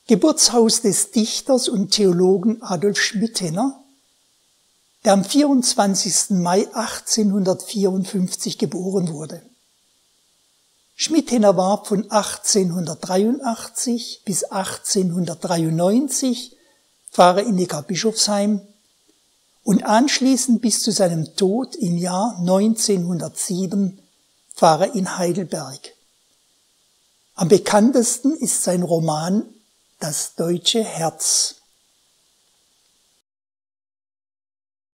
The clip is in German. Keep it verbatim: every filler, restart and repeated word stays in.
Geburtshaus des Dichters und Theologen Adolf Schmittener, der am vierundzwanzigsten Mai achtzehnhundertvierundfünfzig geboren wurde. Schmittener war von achtzehnhundertdreiundachtzig bis achtzehnhundertdreiundneunzig Pfarrer in Neckarbischofsheim und anschließend bis zu seinem Tod im Jahr neunzehnhundertsieben Pfarrer in Heidelberg. Am bekanntesten ist sein Roman Das deutsche Herz.